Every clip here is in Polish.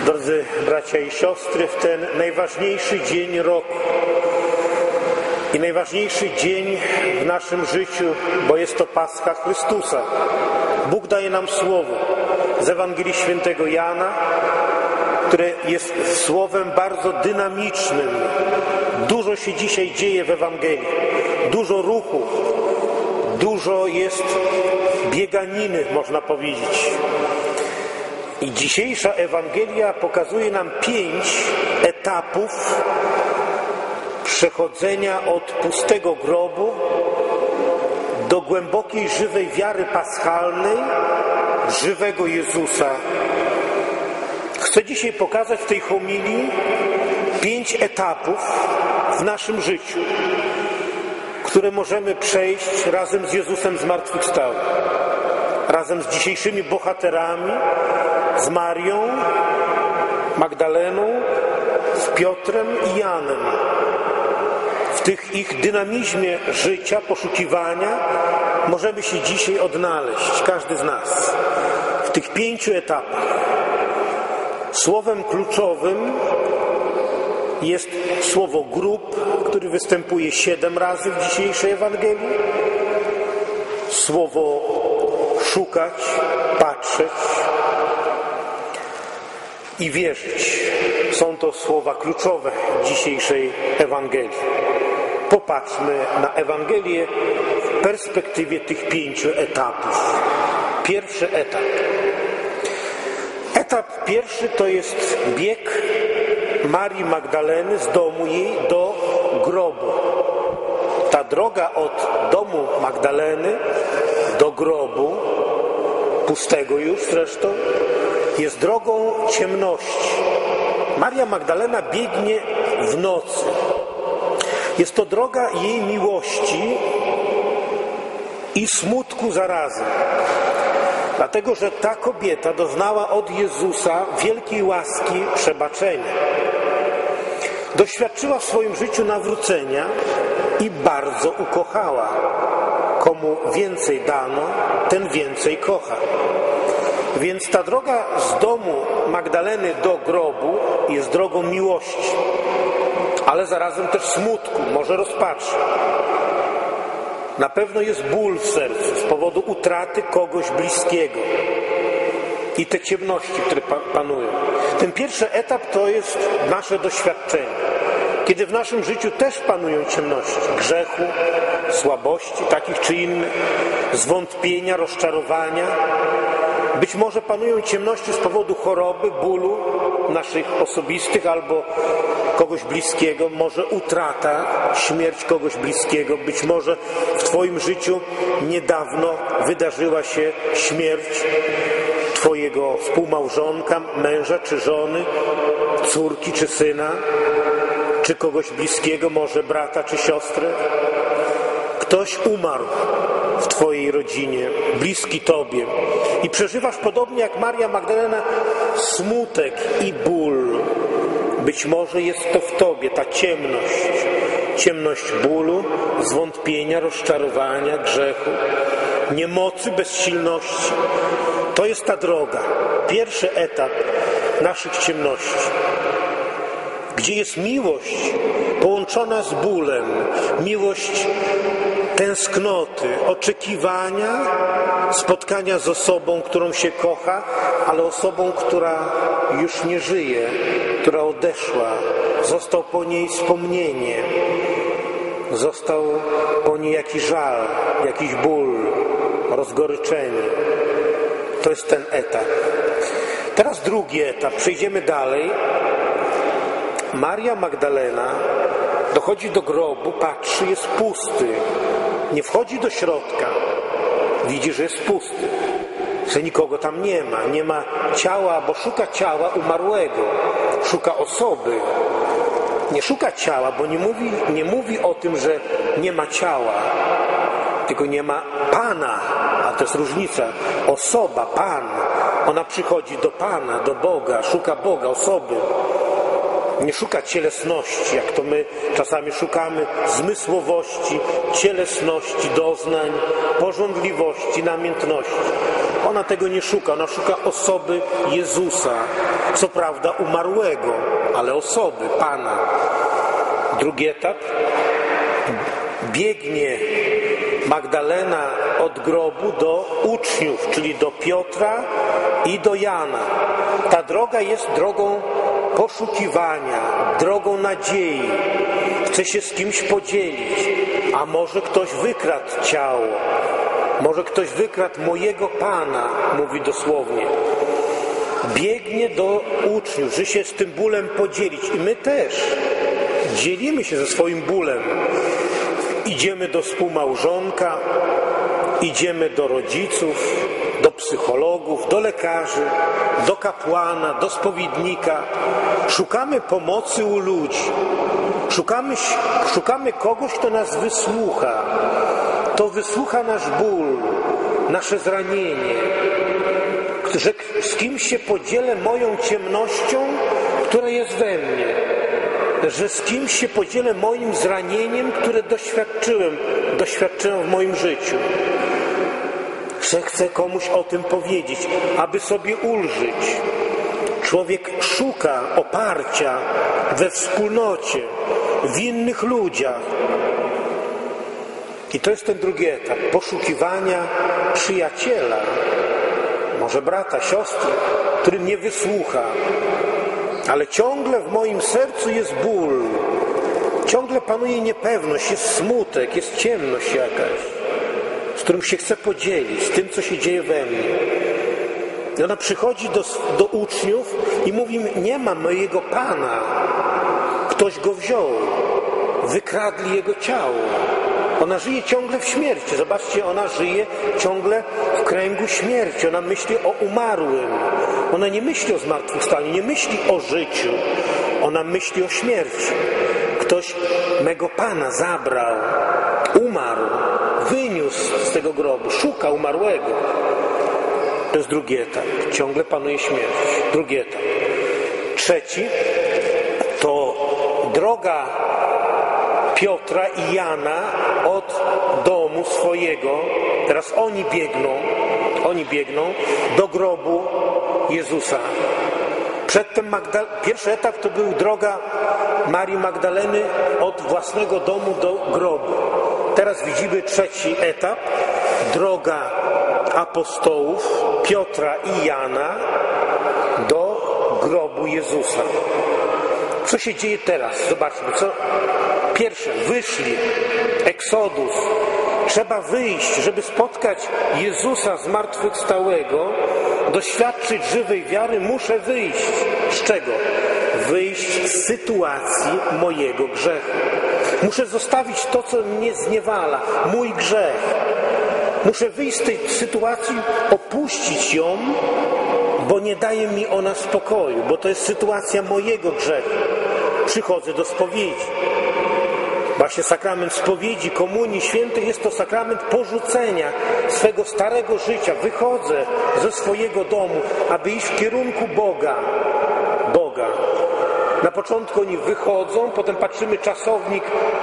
Drodzy bracia i siostry, w ten najważniejszy dzień roku i najważniejszy dzień w naszym życiu, bo jest to Pascha Chrystusa, Bóg daje nam słowo z Ewangelii Świętego Jana, które jest słowem bardzo dynamicznym. Dużo się dzisiaj dzieje w Ewangelii, dużo ruchu, dużo jest bieganiny, można powiedzieć. I dzisiejsza Ewangelia pokazuje nam 5 etapów przechodzenia od pustego grobu do głębokiej, żywej wiary paschalnej, żywego Jezusa. Chcę dzisiaj pokazać w tej homilii 5 etapów w naszym życiu, które możemy przejść razem z Jezusem zmartwychwstałym, razem z dzisiejszymi bohaterami, z Marią Magdaleną, z Piotrem i Janem. W tych ich dynamizmie życia, poszukiwania możemy się dzisiaj odnaleźć, każdy z nas, w tych 5 etapach. Słowem kluczowym jest słowo grób, który występuje 7 razy w dzisiejszej Ewangelii. Słowo szukać, patrzeć i wierzyć. Są to słowa kluczowe dzisiejszej Ewangelii. Popatrzmy na Ewangelię w perspektywie tych 5 etapów. Pierwszy etap. Etap pierwszy to jest bieg Marii Magdaleny z domu jej do grobu. Ta droga od domu Magdaleny do grobu, pustego już zresztą, jest drogą ciemności. Maria Magdalena biegnie w nocy. Jest to droga jej miłości i smutku zarazem. Dlatego, że ta kobieta doznała od Jezusa wielkiej łaski przebaczenia. Doświadczyła w swoim życiu nawrócenia i bardzo ukochała. Komu więcej dano, ten więcej kocha. Więc ta droga z domu Magdaleny do grobu jest drogą miłości, ale zarazem też smutku, może rozpaczy. Na pewno jest ból w sercu z powodu utraty kogoś bliskiego i te ciemności, które panują. Ten pierwszy etap to jest nasze doświadczenie, kiedy w naszym życiu też panują ciemności grzechu, słabości takich czy innych, zwątpienia, rozczarowania. Być może panują ciemności z powodu choroby, bólu naszych osobistych albo kogoś bliskiego, może utrata, śmierć kogoś bliskiego, być może w Twoim życiu niedawno wydarzyła się śmierć Twojego współmałżonka, męża czy żony, córki czy syna, czy kogoś bliskiego, może brata czy siostry. Ktoś umarł w Twojej rodzinie, bliski Tobie i przeżywasz podobnie jak Maria Magdalena smutek i ból. Być może jest to w Tobie ta ciemność bólu, zwątpienia, rozczarowania, grzechu, niemocy, bezsilności. To jest ta droga, pierwszy etap naszych ciemności, gdzie jest miłość połączona z bólem, miłość tęsknoty, oczekiwania, spotkania z osobą, którą się kocha, ale osobą, która już nie żyje, która odeszła. Został po niej wspomnienie, został po niej jakiś żal, jakiś ból, rozgoryczenie. To jest ten etap. Teraz drugi etap. Przejdziemy dalej. Maria Magdalena dochodzi do grobu, patrzy, jest pusty. Nie wchodzi do środka. Widzi, że jest pusty. Że nikogo tam nie ma. Nie ma ciała, bo szuka ciała umarłego. Szuka osoby. Nie szuka ciała, bo nie mówi o tym, że nie ma ciała. Tylko nie ma Pana. A to jest różnica. Osoba, Pan. Ona przychodzi do Pana, do Boga. Szuka Boga, osoby. Nie szuka cielesności, jak to my czasami szukamy zmysłowości, cielesności, doznań, pożądliwości, namiętności. Ona tego nie szuka, ona szuka osoby Jezusa. Co prawda umarłego, ale osoby, Pana. Drugi etap. Biegnie Magdalena od grobu do uczniów, czyli do Piotra i do Jana. Ta droga jest drogą poszukiwania, drogą nadziei. Chce się z kimś podzielić, a może ktoś wykradł ciało, może ktoś wykradł mojego Pana, mówi dosłownie. Biegnie do uczniów, żeby się z tym bólem podzielić. I my też dzielimy się ze swoim bólem. Idziemy do współmałżonka, idziemy do rodziców, do psychologów, do lekarzy, do kapłana, do spowiednika. Szukamy pomocy u ludzi. Szukamy kogoś, kto nas wysłucha. Kto wysłucha nasz ból, nasze zranienie. Że z kimś się podzielę moją ciemnością, która jest we mnie. Że z kimś się podzielę moim zranieniem, które doświadczyłem w moim życiu. Że chcę komuś o tym powiedzieć, aby sobie ulżyć. Człowiek szuka oparcia we wspólnocie, w innych ludziach. I to jest ten drugi etap, poszukiwania przyjaciela, może brata, siostry, który mnie wysłucha. Ale ciągle w moim sercu jest ból, ciągle panuje niepewność, jest smutek, jest ciemność jakaś, z którym się chcę podzielić, z tym, co się dzieje we mnie. I ona przychodzi do uczniów i mówi, nie ma mojego Pana, ktoś go wziął, wykradli jego ciało. Ona żyje ciągle w śmierci. Zobaczcie, ona żyje ciągle w kręgu śmierci. Ona myśli o umarłym. Ona nie myśli o zmartwychwstaniu, nie myśli o życiu. Ona myśli o śmierci. Ktoś mego Pana zabrał, umarł, wyniósł z tego grobu, szuka umarłego. To jest drugi etap. Ciągle panuje śmierć. Drugi etap. Trzeci to droga Piotra i Jana od domu swojego. Teraz oni biegną do grobu Jezusa. Przedtem pierwszy etap to był droga Marii Magdaleny od własnego domu do grobu. Teraz widzimy trzeci etap. Droga apostołów Piotra i Jana do grobu Jezusa. Co się dzieje teraz? Zobaczmy. Pierwsze, wyszli. Eksodus. Trzeba wyjść, żeby spotkać Jezusa zmartwychwstałego, doświadczyć żywej wiary, muszę wyjść. Z czego? Wyjść z sytuacji mojego grzechu. Muszę zostawić to, co mnie zniewala, mój grzech. Muszę wyjść z tej sytuacji, opuścić ją, bo nie daje mi ona spokoju, bo to jest sytuacja mojego grzechu. Przychodzę do spowiedzi. Właśnie sakrament spowiedzi, komunii świętej jest to sakrament porzucenia swego starego życia. Wychodzę ze swojego domu, aby iść w kierunku Boga. Na początku oni wychodzą, potem patrzymy czasownik,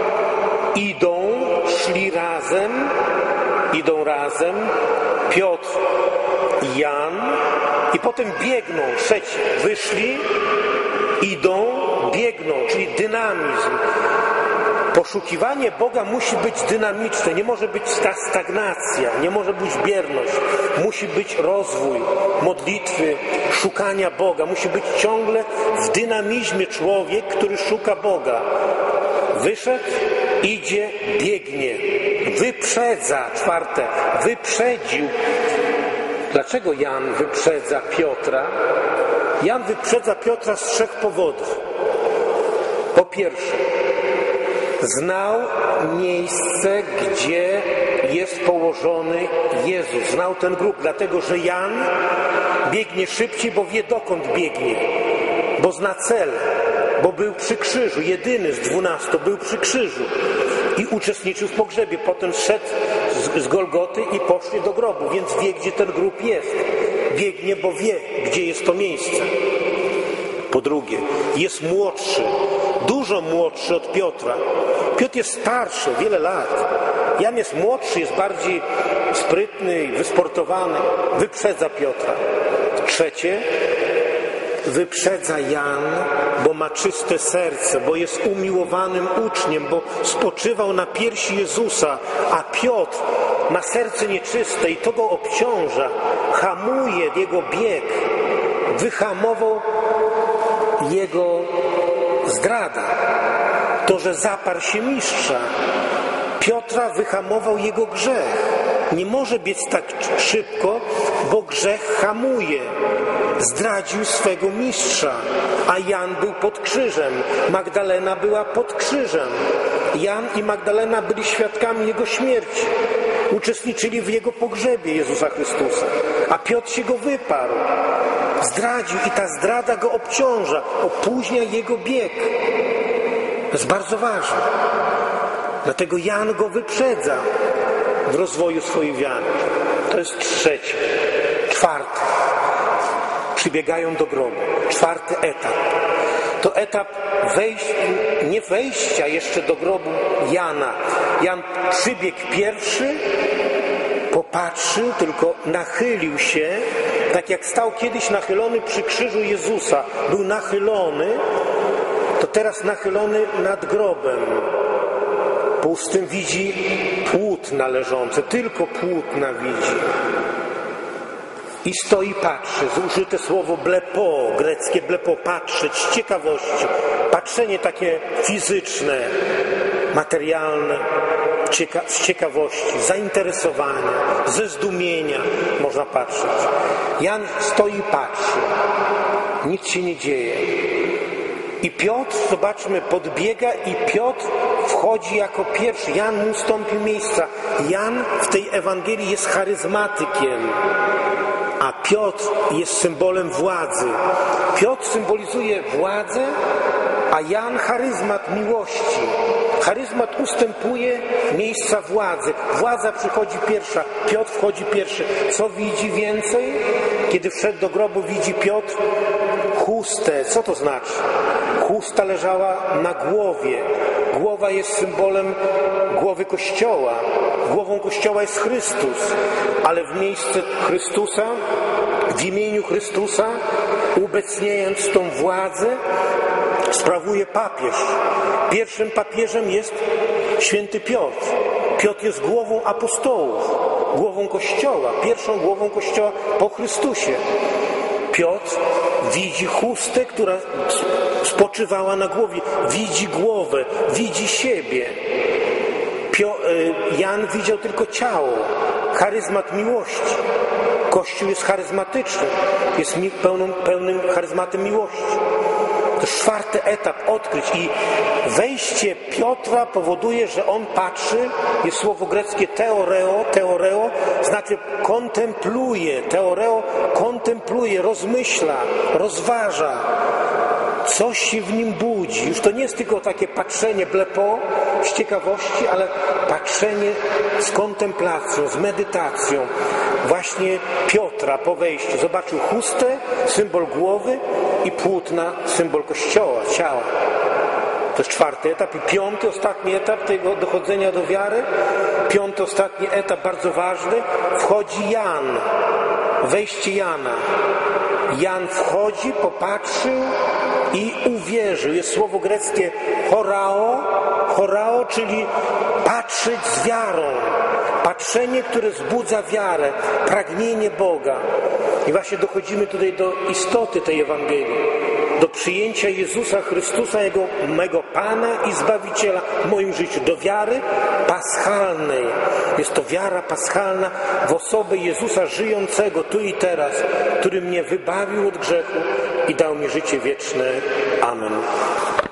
idą razem, Piotr i Jan i potem biegną, trzeci, wyszli, idą, biegną, czyli dynamizm. Poszukiwanie Boga musi być dynamiczne, nie może być ta stagnacja, nie może być bierność, musi być rozwój modlitwy, szukania Boga, musi być ciągle w dynamizmie człowiek, który szuka Boga. Wyszedł, idzie, biegnie, wyprzedza, czwarte, wyprzedził. Dlaczego Jan wyprzedza Piotra? Jan wyprzedza Piotra z 3 powodów. Po pierwsze, znał miejsce, gdzie jest położony Jezus. Znał ten grób, dlatego że Jan biegnie szybciej, bo wie dokąd biegnie. Bo zna cel, bo był przy krzyżu. Jedyny z 12 był przy krzyżu i uczestniczył w pogrzebie. Potem zszedł z Golgoty i poszli do grobu, więc wie, gdzie ten grób jest. Biegnie, bo wie, gdzie jest to miejsce. Po drugie, jest młodszy, dużo młodszy od Piotra. Piotr jest starszy, wiele lat. Jan jest młodszy, jest bardziej sprytny i wysportowany, wyprzedza Piotra. Trzecie, wyprzedza Jan, bo ma czyste serce, bo jest umiłowanym uczniem, bo spoczywał na piersi Jezusa, a Piotr ma serce nieczyste i to go obciąża, hamuje jego bieg, wyhamował jego zdrada. To, że zaparł się mistrza, Piotra wyhamował jego grzech. Nie może biec tak szybko, bo grzech hamuje. Zdradził swego mistrza, a Jan był pod krzyżem. Magdalena była pod krzyżem. Jan i Magdalena byli świadkami jego śmierci. Uczestniczyli w jego pogrzebie Jezusa Chrystusa. A Piotr się go wyparł. Zdradził i ta zdrada go obciąża, opóźnia jego bieg. To jest bardzo ważne. Dlatego Jan go wyprzedza w rozwoju swojej wiary. To jest trzecie. Czwarte. Przybiegają do grobu. Czwarty etap. To etap nie wejścia jeszcze do grobu Jana. Jan przybiegł pierwszy, popatrzył, tylko nachylił się, tak jak stał kiedyś nachylony przy krzyżu Jezusa. Był nachylony, to teraz nachylony nad grobem. Pustym widzi płótna leżące, tylko płótna widzi. I stoi, patrzy. Zużyte słowo blepo, greckie blepo, patrzeć, z ciekawości. Patrzenie takie fizyczne, materialne, z ciekawości, zainteresowania, ze zdumienia można patrzeć. Jan stoi i patrzy. Nic się nie dzieje. I Piotr, zobaczmy, podbiega i Piotr wchodzi jako pierwszy. Jan mu ustąpił miejsca. Jan w tej Ewangelii jest charyzmatykiem, a Piotr jest symbolem władzy. Piotr symbolizuje władzę, a Jan charyzmat miłości. Charyzmat ustępuje miejsca władzy. Władza przychodzi pierwsza, Piotr wchodzi pierwszy. Co widzi więcej? Kiedy wszedł do grobu, widzi Piotr chustę. Co to znaczy? Chusta leżała na głowie. Głowa jest symbolem głowy Kościoła. Głową Kościoła jest Chrystus, ale w miejsce Chrystusa, w imieniu Chrystusa, ubecniając tą władzę, sprawuje papież. Pierwszym papieżem jest święty Piotr. Piotr jest głową apostołów, głową Kościoła, pierwszą głową Kościoła po Chrystusie. Piotr widzi chustę, która spoczywała na głowie, widzi głowę, widzi siebie. Jan widział tylko ciało, charyzmat miłości. Kościół jest charyzmatyczny, jest pełnym charyzmatem miłości. To czwarty etap odkryć i wejście Piotra powoduje, że on patrzy, jest słowo greckie teoreo, znaczy kontempluje, kontempluje, rozmyśla, rozważa. Coś się w nim budzi. Już to nie jest tylko takie patrzenie blepo z ciekawości, ale patrzenie z kontemplacją, z medytacją. Właśnie Piotra po wejściu zobaczył chustę, symbol głowy, i płótna, symbol Kościoła, ciała. To jest czwarty etap. I piąty, ostatni etap tego dochodzenia do wiary. Piąty, ostatni etap, bardzo ważny. Wchodzi Jan. Wejście Jana. Jan wchodzi, popatrzył i uwierzył. Jest słowo greckie chorao, czyli patrzeć z wiarą. Patrzenie, które wzbudza wiarę, pragnienie Boga. I właśnie dochodzimy tutaj do istoty tej Ewangelii. Do przyjęcia Jezusa Chrystusa, mego Pana i Zbawiciela w moim życiu. Do wiary paschalnej. Jest to wiara paschalna w osobę Jezusa żyjącego tu i teraz, który mnie wybawił od grzechu i dał mi życie wieczne. Amen.